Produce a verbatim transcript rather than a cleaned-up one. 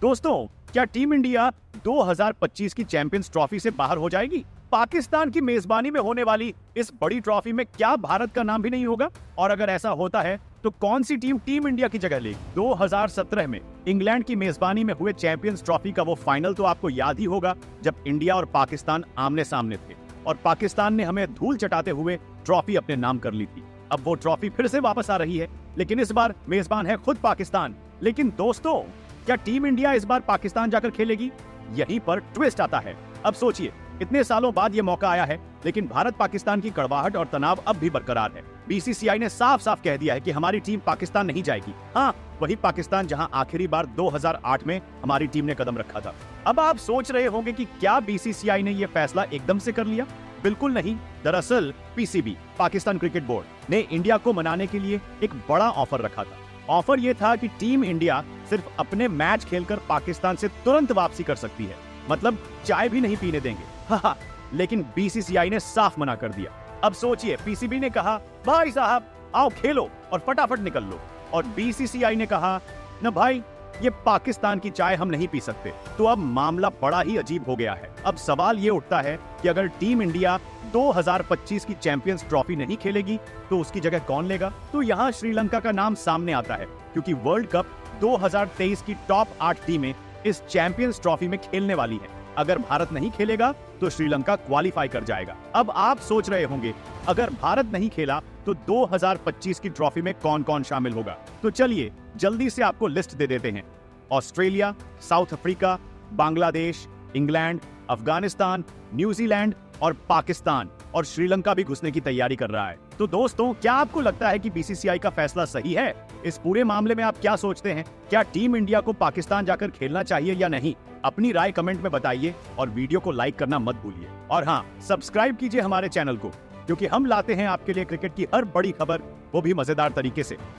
दोस्तों, क्या team India दो हज़ार पच्चीस की चैंपियंस ट्रॉफी से बाहर हो जाएगी? पाकिस्तान की मेजबानी में होने वाली इस बड़ी ट्रॉफी में क्या भारत का नाम भी नहीं होगा? और अगर ऐसा होता है तो कौन सी टीम टीम इंडिया की जगह लेगी? दो हज़ार सत्रह में इंग्लैंड की मेजबानी में हुए चैंपियंस ट्रॉफी का वो फाइनल तो आपको याद ही होगा, जब इंडिया और पाकिस्तान आमने सामने थे और पाकिस्तान ने हमें धूल चटाते हुए ट्रॉफी अपने नाम कर ली थी। अब वो ट्रॉफी फिर से वापस आ रही है, लेकिन इस बार मेजबान है खुद पाकिस्तान। लेकिन दोस्तों, क्या टीम इंडिया इस बार पाकिस्तान जाकर खेलेगी? यहीं पर ट्विस्ट आता है। अब सोचिए, इतने सालों बाद ये मौका आया है, लेकिन भारत पाकिस्तान की कड़वाहट और तनाव अब भी बरकरार है। बीसीसीआई ने साफ साफ कह दिया है कि हमारी टीम पाकिस्तान नहीं जाएगी। हाँ, वही पाकिस्तान जहां आखिरी बार दो हज़ार आठ में हमारी टीम ने कदम रखा था। अब आप सोच रहे होंगे कि क्या बीसीसीआई ने यह फैसला एकदम से कर लिया? बिल्कुल नहीं। दरअसल पीसीबी, पाकिस्तान क्रिकेट बोर्ड, ने इंडिया को मनाने के लिए एक बड़ा ऑफर रखा था। ऑफर यह था कि टीम इंडिया सिर्फ अपने मैच खेलकर पाकिस्तान से तुरंत वापसी कर सकती है, मतलब चाय भी नहीं पीने देंगे। हाँ, लेकिन बीसीसीआई ने साफ मना कर दिया। अब सोचिए, पीसीबी ने कहा भाई साहब आओ खेलो और फटाफट निकल लो, और बीसीसीआई ने कहा न भाई, ये पाकिस्तान की चाय हम नहीं पी सकते। तो अब मामला बड़ा ही अजीब हो गया है। अब सवाल ये उठता है कि अगर टीम इंडिया दो हज़ार पच्चीस की चैंपियंस ट्रॉफी नहीं खेलेगी तो उसकी जगह कौन लेगा? तो यहाँ श्रीलंका का नाम सामने आता है, क्योंकि वर्ल्ड कप दो हज़ार तेईस की टॉप आठ टीमें इस चैंपियंस ट्रॉफी में खेलने वाली है। अगर भारत नहीं खेलेगा तो श्रीलंका क्वालिफाई कर जाएगा। अब आप सोच रहे होंगे, अगर भारत नहीं खेला तो दो हज़ार पच्चीस की ट्रॉफी में कौन कौन शामिल होगा? तो चलिए जल्दी से आपको लिस्ट दे देते हैं। Australia, south Africa, Bangladesh, England, Afghanistan, New Zealand और पाकिस्तान, और श्रीलंका भी घुसने की तैयारी कर रहा है। तो दोस्तों, क्या आपको लगता है कि बीसीसीआई का फैसला सही है? इस पूरे मामले में आप क्या सोचते हैं? क्या टीम इंडिया को पाकिस्तान जाकर खेलना चाहिए या नहीं? अपनी राय कमेंट में बताइए और वीडियो को लाइक करना मत भूलिए। और हाँ, सब्सक्राइब कीजिए हमारे चैनल को, क्योंकि हम लाते हैं आपके लिए क्रिकेट की हर बड़ी खबर, वो भी मजेदार तरीके से।